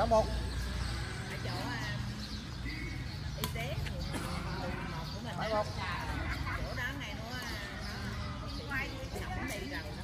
1. Ở chỗ y tế 1 của mình. 7-1. Chỗ đó ngày nó quay xong đi rồi đó.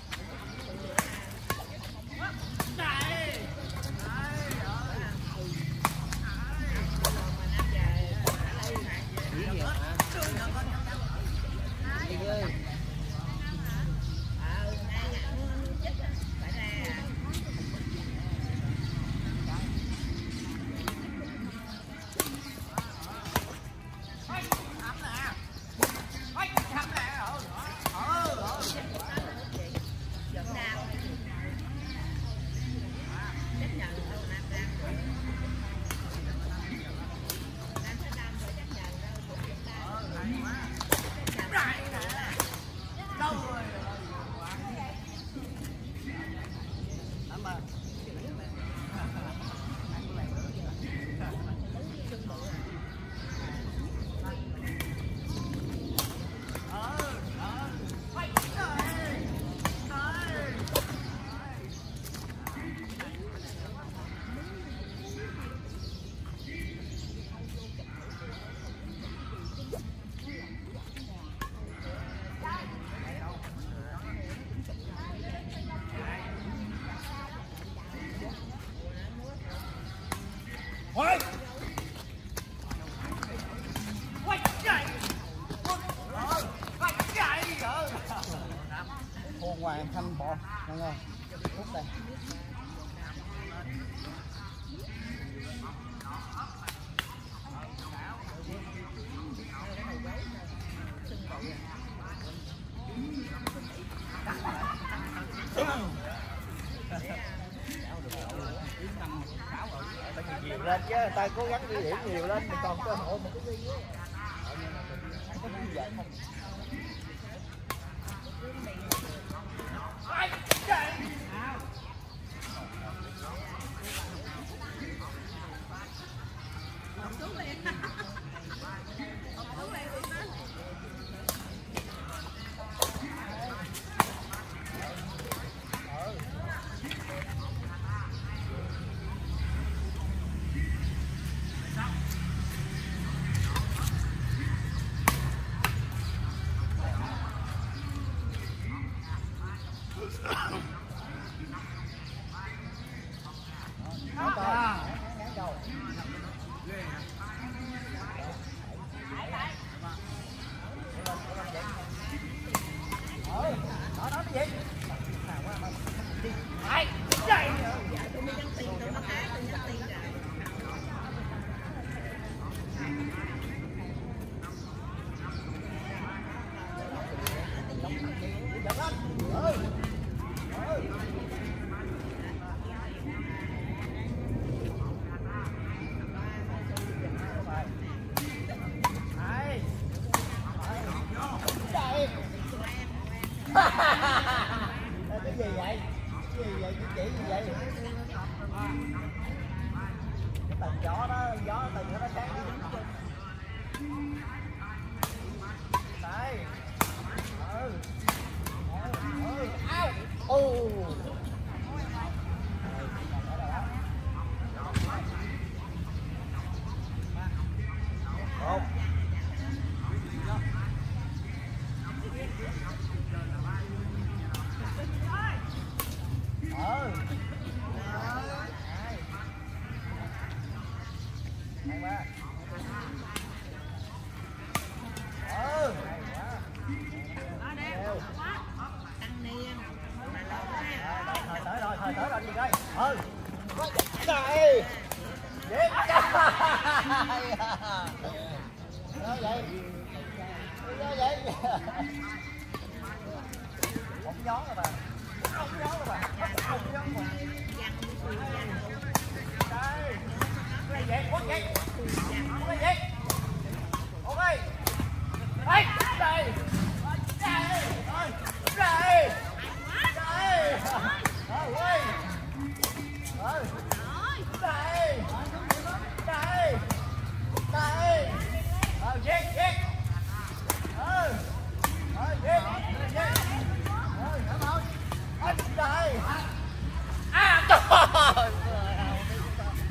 Hoàng Thanh bỏ mọi người phút đây. Nhiều lên chứ, ta cố gắng ghi điểm nhiều lên thì còn cơ hội một cái gì á. Có gì vậy không? Cái gì vậy? Cái gì vậy? Chị gì vậy? Cái tầng gió đó, gió tầng nó sáng đi đứng trên. Đây. Ao. Ô. Một. Tới rồi gì đây? Đây. Vậy. Đó vậy. Không gió rồi bà. Không gió rồi bà. Không gió mà. Đây. Cái vậy, quất vậy. Cái vậy. Ok. Đây. Đây. Đây. Đây. Đây. Ôi. Đây. Đây. Đây. Đây. Giết, giết. Giết. Giết. Cảm ơn. Đây. À, trời ơi.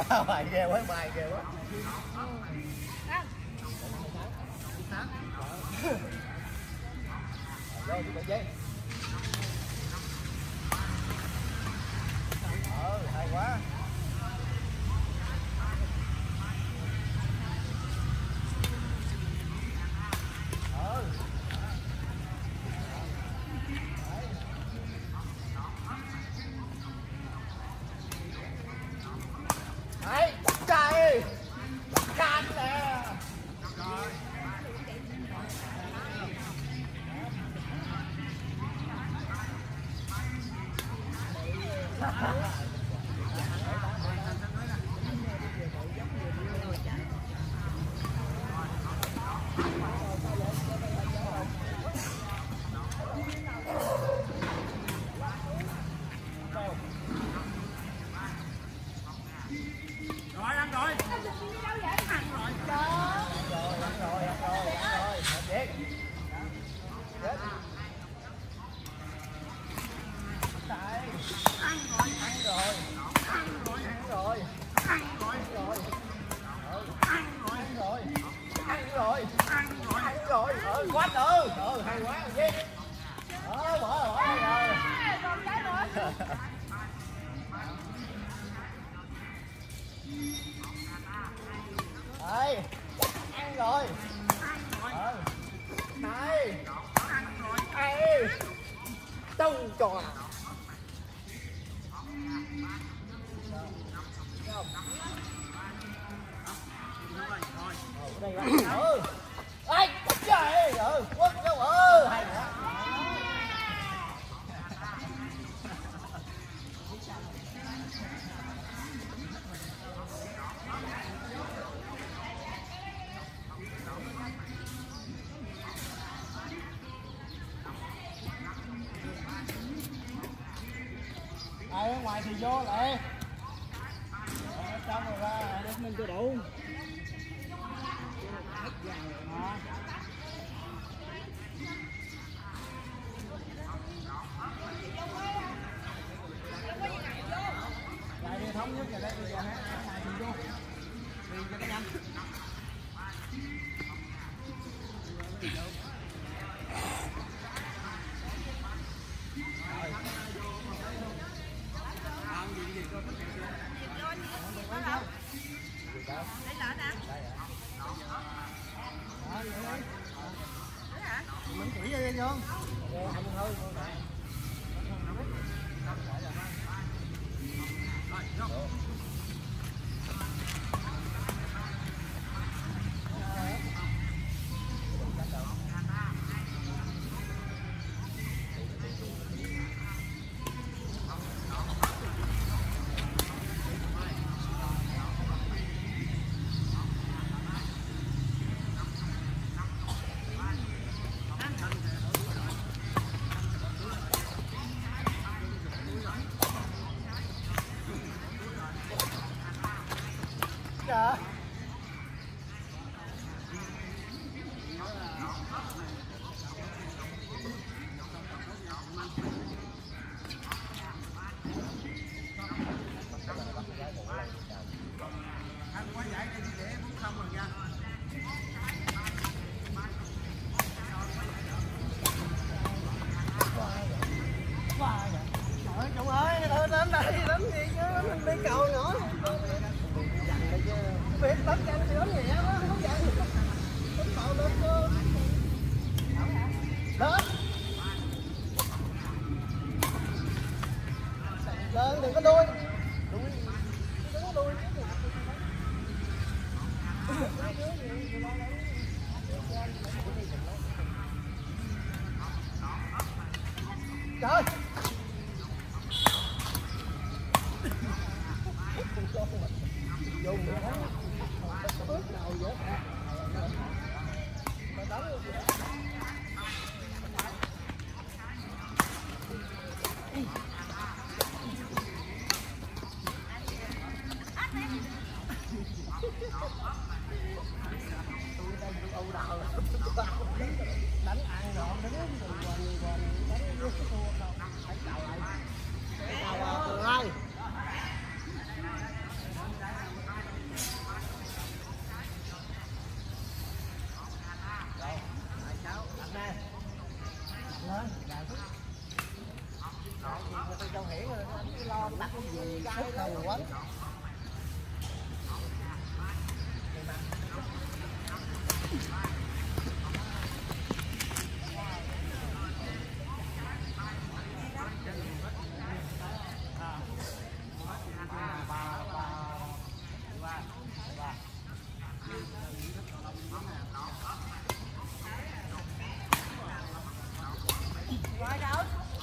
Bài ghê quá, bài ghê quá. Vô đi bà Giang. Hay quá. Đấy, trời can nè. Rồi ăn rồi. Quá ừ, hay quá Giang. Đó, bỏ rồi. Còn cái nữa. Đây, ăn rồi. Đây. Đây. Tông tròn. Đây là ai trời ơi, quất đâu hay quá. Ai ở ngoài thì vô lại. Xong rồi ra để mình cho đủ. Lại đi thống nhất rồi đấy, bây giờ ở ngoài thì vô. Đi cho nó nhanh. Lấy lỡ nè. Mình chỉ đi không? Không thôi. Dạ. Ăn quá giải đây đi để 4-0 rồi nha. Trời Trung ơi, đến đây đánh gì chứ, mình đi cầu nữa. Việc đánh nhanh thì đánh nhẹ đó, không dặn. Đánh bạo lên cơ. Lên. Lên đừng có đuôi. Đừng có đuôi. Trời. Vô nữa đó. Bước đầu vậy. Đánh ăn rồi, đánh đánh vô cái thua đâu. con đặt cái gì Thích hay quá. rồi đâu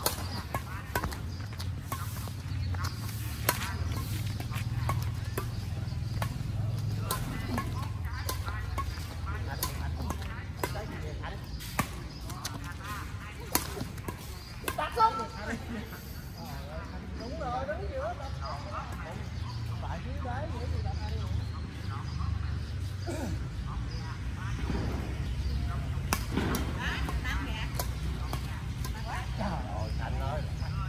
Đặt không? Đúng rồi, đứng giữa đặt. Phải dưới đáy vậy thì đặt đi. Trời ơi, Thành ơi.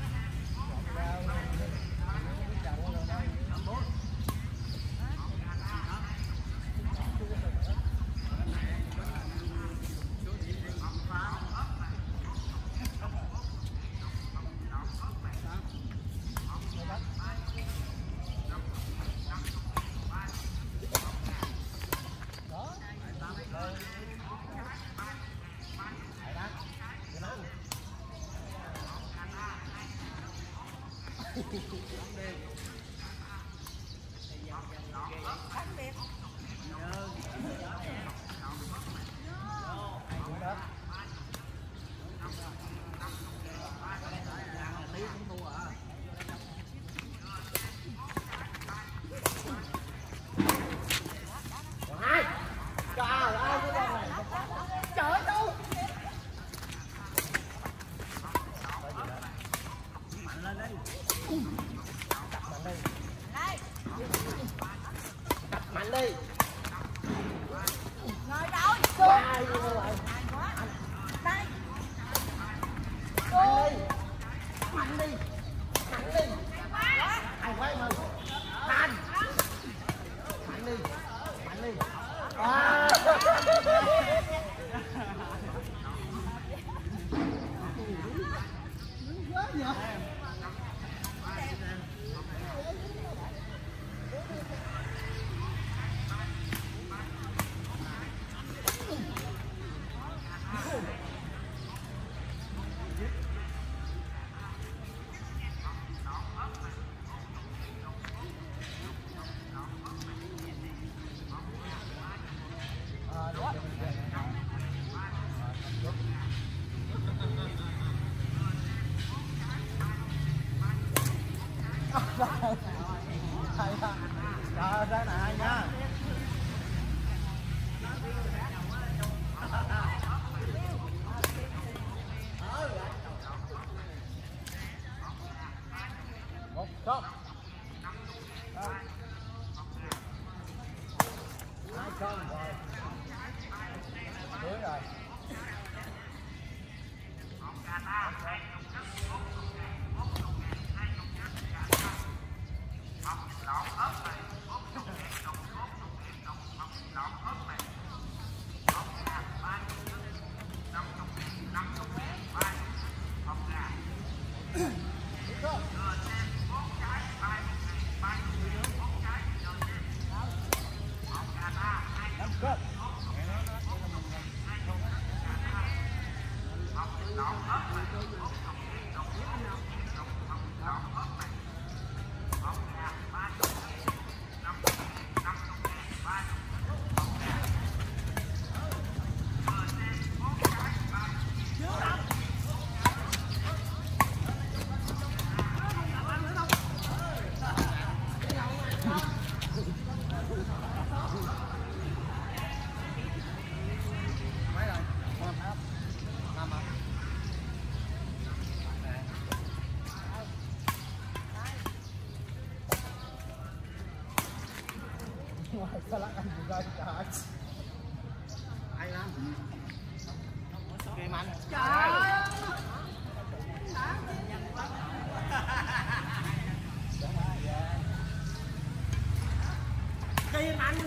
Mạnh đi. ngồi đâu Ai vô lại. đây Mạnh đi. Mạnh đi. Ai quay mà. Thành. Mạnh đi. Mạnh đi. À. Quá vậy. Rồi, ra này nha. Một không. Hai không rồi. Đúng rồi. Sao lắc anh ra trời. Ai lắm. Kìa Mạnh. trời ơi Kìa Mạnh.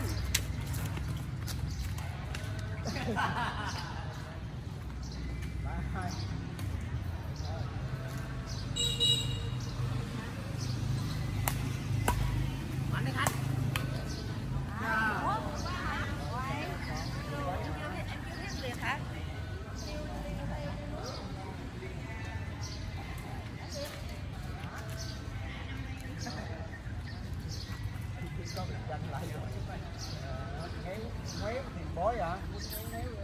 Mấy thì bói hả?